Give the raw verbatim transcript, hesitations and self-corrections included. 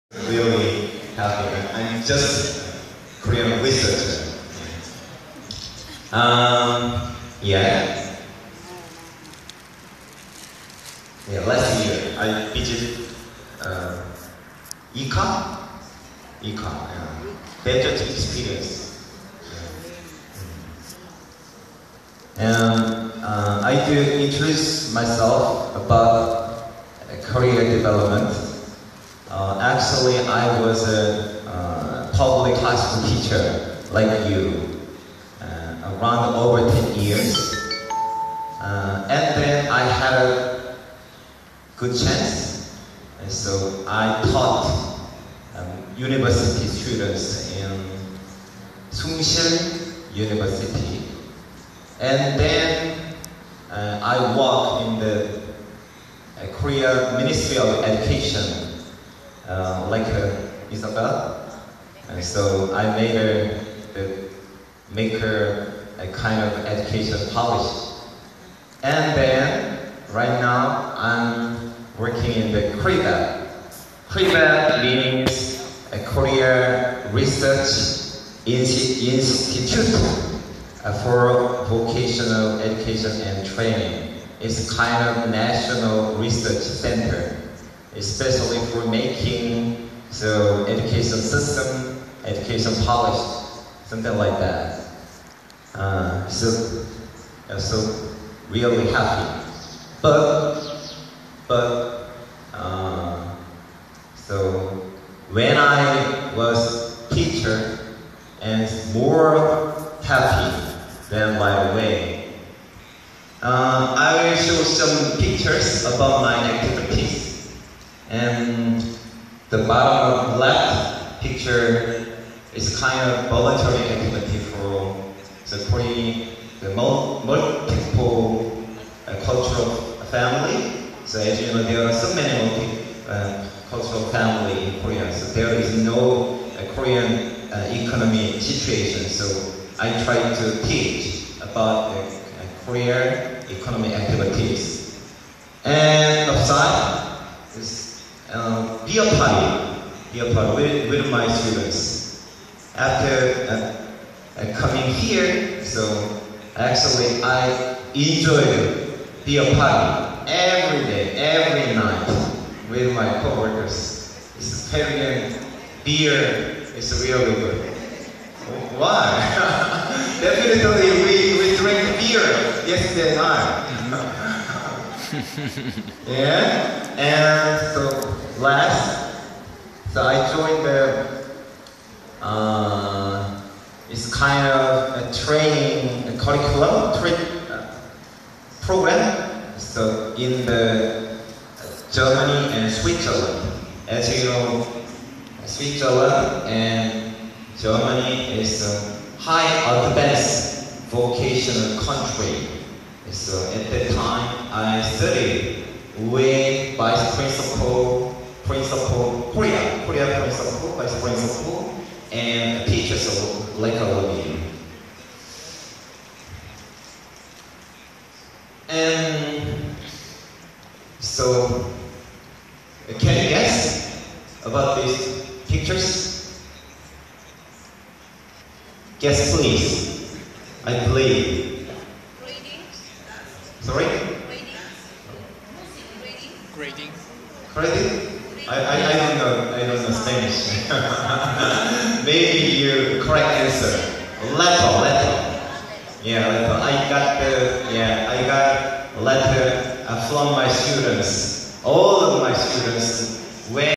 Really happy. I'm just Korean researcher. Um, yeah. Yeah, last year I visited uh, econ, econ, yeah. Desert experience. Yeah. And uh, I do introduce myself about career development. Uh, actually, I was a uh, public high school teacher like you, uh, around over ten years. Uh, and then I had a good chance, and so I taught um, university students in Sungsil University. And then uh, I worked in the uh, Korea Ministry of Education. Uh, like uh, Isabel, and so I made her, uh, make her a kind of education policy. And then, right now, I'm working in the KRIBAT. KRIBAT means a Korea Research Institute uh, for Vocational Education and Training. It's kind of national research center, especially for making so education system, education policy, something like that. Uh, so, uh, so really happy. But, but, uh, so when I was teacher, and more happy than right away. Uh, I will show some pictures about my activities. And the bottom left picture is kind of voluntary activity for the Korean, the multiple uh, cultural family. So as you know, there are so many multi-cultural uh, family in Korea. So there is no uh, Korean uh, economy situation. So I try to teach about the uh, Korean economy activities. And upside is Uh, beer party, beer party with, with my students. After uh, uh, coming here, so actually I enjoy beer party every day, every night with my coworkers. It's Peruvian beer. It's really good. Why? Definitely we, we drink beer yesterday night. Yeah, and so last, so I joined the, uh, it's kind of a training a curriculum tra uh, program. So in the Germany and Switzerland, as you know, Switzerland and Germany is a high advanced vocational country. So at that time, I studied with vice principal, principal, Korea, Korea principal, vice principal, and teachers of like Olivia. And so, can you guess about these pictures? Guess please. I believe. Sorry? Grading. Grading? I, I, I don't know. I don't know Spanish. Maybe you correct answer. Letter, letter. Yeah, letter. I got the yeah. I got letter uh, from my students. All of my students. When